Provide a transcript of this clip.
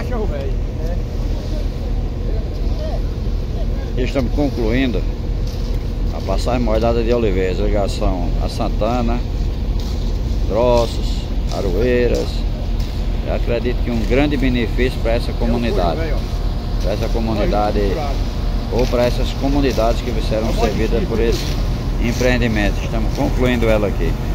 cachorro velho. Estamos concluindo a passagem molhada de Oliveiras, ligação a Santana, Grossos, Aroeiras. Eu acredito que um grande benefício para essa comunidade, ou para essas comunidades que serão servidas por esse empreendimento. Estamos concluindo ela aqui.